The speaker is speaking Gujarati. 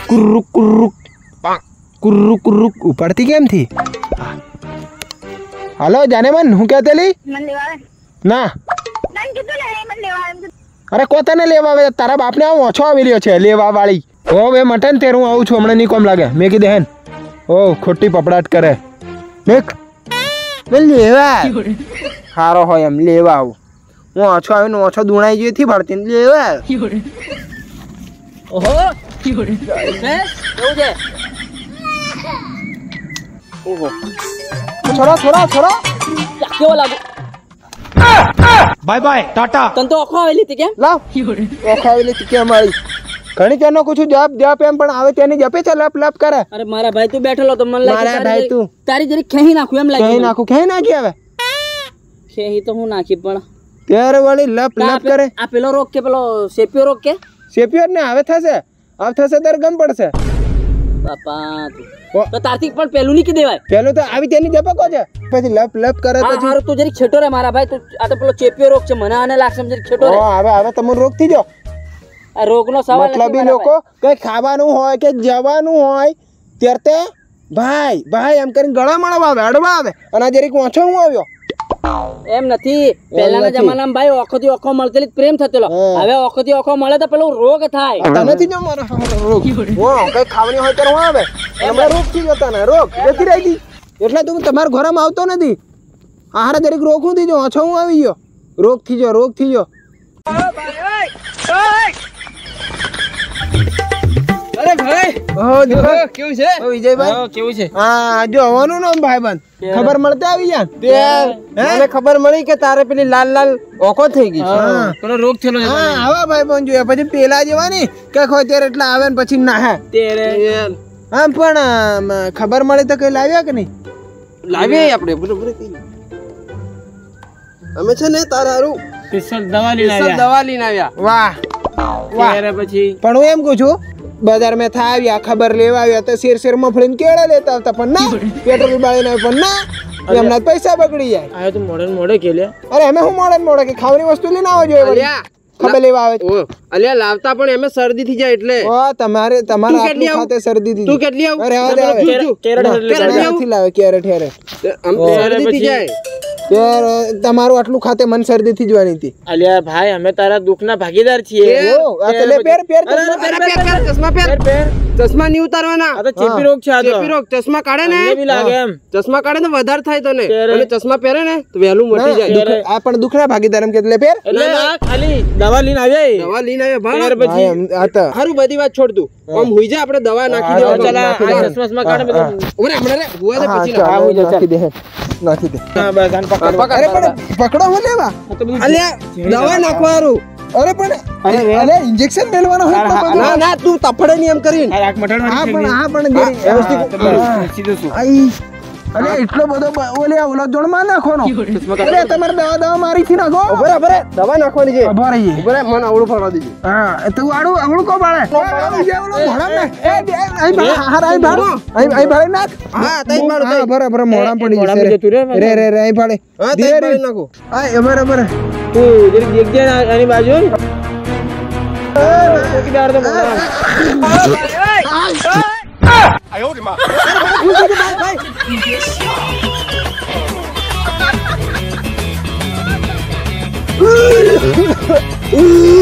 કુરુક કુરુક કુરુક કુરુક ઉપડતી કેમ થી? હાલો જાનેમન હું કહેતે લી ના અરે કોતાને લેવા આવે તારા બાપને આવું ઓછો આવી રહ્યો છે લેવા વાળી ઓ વે મટન તેર હું આવું છું હમણાં નહીં કોમ લાગે મેં કીધે હેન ઓ ખોટી પપડાટ કરે દેખ લેવા સારો હોય એમ લેવા આવું હું ઓછો આવીને ઓછો દુણાઈ ગયો થી ભરતી લેવા ઓહો કેવું છે ઓહો છોરા છોરા છોરા કેવો લાગે બાય બાય ટાટા તન તો ઓખો આવેલી હતી કેમ લાવ ઓખો આવેલી હતી કેમ મારી ઘણી તેનો કુછ જપ જપ એમ પણ આવે તેની જપે છે લપ લપ કરે અરે મારા ભાઈ તું બેઠેલો તો મને લાગે મારા ભાઈ તું તારી જરી ખેહી નાખું એમ લાગે ખેહી નાખું ખેહી નાખી હવે ખેહી તો હું નાખી પણ તેર વાળી લપ લપ કરે આ પેલો રોગ કે પેલો સેપિયો રોગ કે સેપિયો ને હવે થશે તાર ગમ પડશે બાપા તો તારથી પણ પેલું નહીં કી દેવાય પેલું તો આવી તેની જપે કો છે પછી લપ લપ કરે પછી હારું તું જરી છેટો રે મારા ભાઈ તું આ તો પેલો ચેપિયો રોગ છે મને આને લાગશે જરી છેટો રે હવે તમે રોગ થી જો આ રોગનો સવાલ મતલબી લોકો કઈ ખાવાનું હોય કે જવાનું હોય ત્યારે ભાઈ ભાઈ એમ કરીને ગળા મળવા આવે અડવા આવે અને આ જરીક ઓછો હું આવ્યો એમ નથી પહેલાના જમાનામાં ભાઈ ઓખોથી ઓખો મળતેલી પ્રેમ થતેલો હવે ઓખોથી ઓખો મળે તો પેલો રોગ થાય તનેથી જો મારો રોગ ઓ કઈ ખાવાની હોય ત્યારે હું આવે હમણાં રોગ થી જતા ને રોગ જતી રહી ગઈ એટલે તું તમારા ઘરમાં આવતો નથી આહારા જરીક રોગ હું થી જો ઓછો હું આવી ગયો રોગ થી જો રોગ થી જો અરે ભાઈ ઓહો દેખો કેવું છે ઓ વિજયભાઈ કેવું છે હા જો આવવાનું નામ ભાઈબંધ ખબર મળતે આવી યાર મને ખબર મળી કે તારે પેલી લાલ લાલ ઓખો થઈ ગઈ પેલો રોગ થયેલો હા આવા ભાઈબંધ જોયા પછી પેલા જેવાની કે ખોય ત્યારે એટલે આવે ને પછી ના હે તેરે હા પણ ખબર મળે તો કઈ લાવ્યા કે નહીં લાવીએ આપણે બરોબર અમે છે ને તારારું સ્પેશિયલ દવા લઈને આવ્યા વાહ ત્યારે પછી પણ હું એમ કહું છું બજાર માં થા આવ્યા ખબર લેવા આવ્યા તો શેર મફળીને કેળા લેતા આવતા પણ ના પેટ્રોલ બાળીને પણ ના એમના પૈસા બગડી જાય આ તો મોડે કેલ્યા અરે અમે હું મોડે કે ખાવાની વસ્તુ લઈને આવો જોઈએ ખબર લેવા આવે અલ્યા લાવતા પણ એમે શરદી થઈ જાય એટલે ઓ તમારા આટલું ખાતે શરદી થઈ તું કેટલી આવ અરે કેરેટ લાવે કેરેટ હેરે શરદી થઈ જાય યાર તમારું આટલું ખાતે મન શરદી થી જવાની હતી અલ્યા ભાઈ અમે તારા દુખના ભાગીદાર છીએ ઓ આ પેલે પેર ચશ્મા પેર ચશ્મા નહીં ઉતારવાના આ તો ચેપી રોગ છે આ તો ચેપી રોગ ચશ્મા કાઢે ને બી લાગે એમ ચશ્મા કાઢે તો વધારે થાય તને અને ચશ્મા પહેરે ને તો વહેલું મટી જાય આ પણ દુખના ભાગીદાર એમ કેટલે પેર એટલે ના ખાલી દવા લઈને આવ્યા ભાઈ પછી આ તો હારું બધી વાત છોડ તું આમ હુઈ જા આપણે દવા નાખી દેવા ચલા ચશ્મા કાઢે બધું ઓરે હમણાં રે હુવા દે પછી આ હુઈ જા નાખી દે હા બસ આન પકડ અરે પણ પકડો હું લેવા અલ્યા દવા નાખવાનું અરે પણ અરે ઇન્જેક્શન મેલવાનો હોય ના ના તું તફડે ની એમ કરીને હા પણ સીધું શું આઈ અરે એટલો બધો ઓલો જોડમાં નાખવાનો અરે તમારે દવા મારી થી નાખો બરાબર દવા નાખવાની છે ઉભા રહીએ બરાબર મને આવડું ફરવા દીજો હા તું આવડું કો બાળે આઈ ભાડે નાખ હા તઈ મારું બરાબર મોડા પડી જશે રે આઈ ભાડે હા તઈ ભાડે નાખો આ બરાબર તું જરી દેખ દે આની બાજુ ઓકે દાડ તો મોડા આયો રે માં ભાઈ